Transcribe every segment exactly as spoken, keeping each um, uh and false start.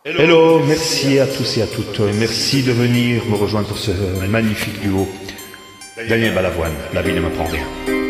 Hello, merci à tous et à toutes. Merci de venir me rejoindre pour ce magnifique duo. Daniel Balavoine, la vie ne m'apprend rien.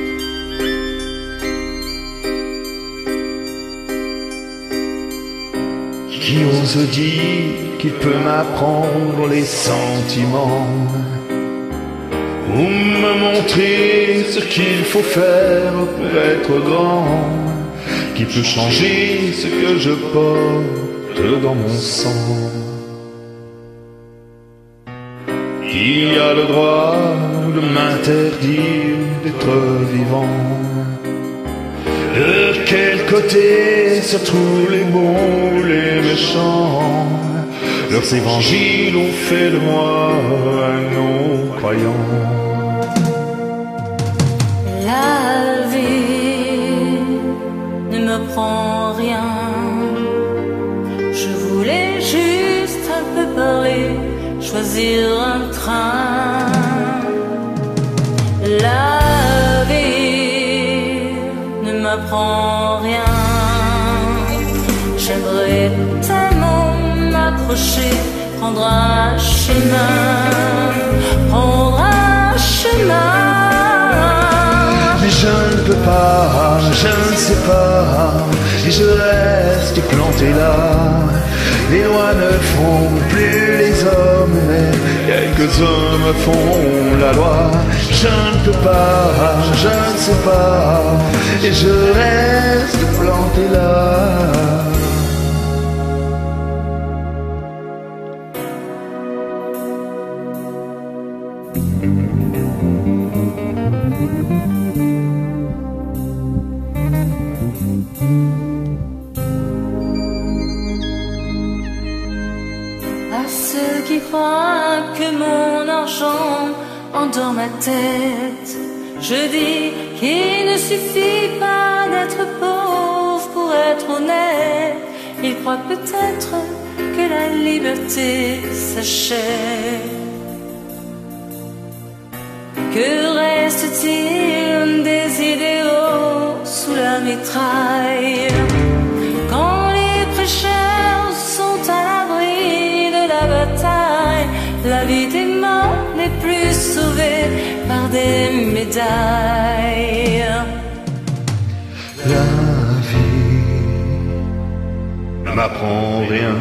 Qui ose dire qu'il peut m'apprendre les sentiments, ou me montrer ce qu'il faut faire pour être grand, qui peut changer ce que je porte dans mon sang, qui a le droit de m'interdire d'être vivant. De quel côté se trouvent les bons ou les méchants? Leurs évangiles ont fait de moi un non-croyant. La vie ne me prend rien. Je voulais juste un peu parler, choisir un train. La vie ne m'apprend rien. J'aimerais tellement m'approcher, prendre un chemin, prendre un chemin. Mais je ne peux pas, je ne sais pas, et je reste planté là. Les lois ne font plus les hommes, mais quelques hommes font la loi. Je ne peux pas, je ne sais pas, et je reste planté là. À ceux qui croient que mon argent endort ma tête, je dis qu'il ne suffit pas d'être pauvre pour être honnête. Ils croient peut-être que la liberté s'achète. Que reste-t-il des idéaux sous la mitraille, quand les prêcheurs sont à l'abri de la bataille? La vie des morts n'est plus sauvée par des médailles. La vie ne m'apprend rien.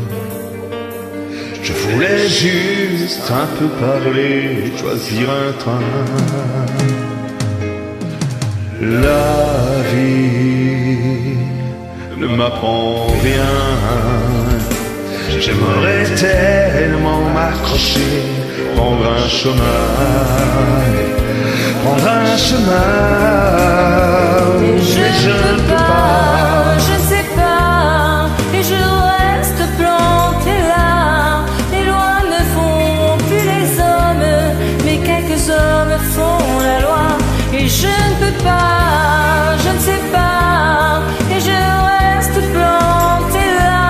Je voulais juste un peu parler, choisir un train. La vie ne m'apprend rien. J'aimerais tellement m'accrocher, prendre un chemin, prendre un chemin. Mais je ne peux pas, je ne sais pas, et je reste planté là. Les lois ne font plus les hommes, mais quelques hommes font la loi. Et je ne peux pas, je ne sais pas, et je reste planté là.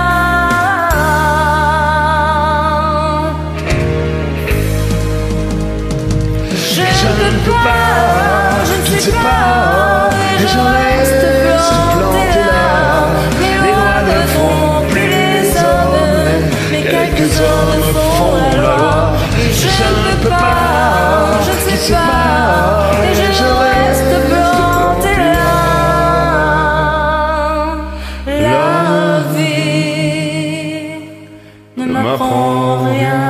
Je ne peux pas, je ne sais pas, et je reste planté là. Les lois ne font plus les hommes, mais quelques hommes font la loi. Et je ne peux pas, je ne sais pas, et je reste planté là. La vie ne m'apprend rien.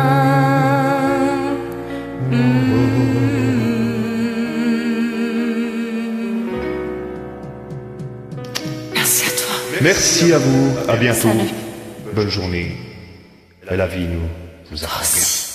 Merci à toi. Merci à vous, à bientôt. Salut. Bonne journée. Et la vie nous, nous apprend rien.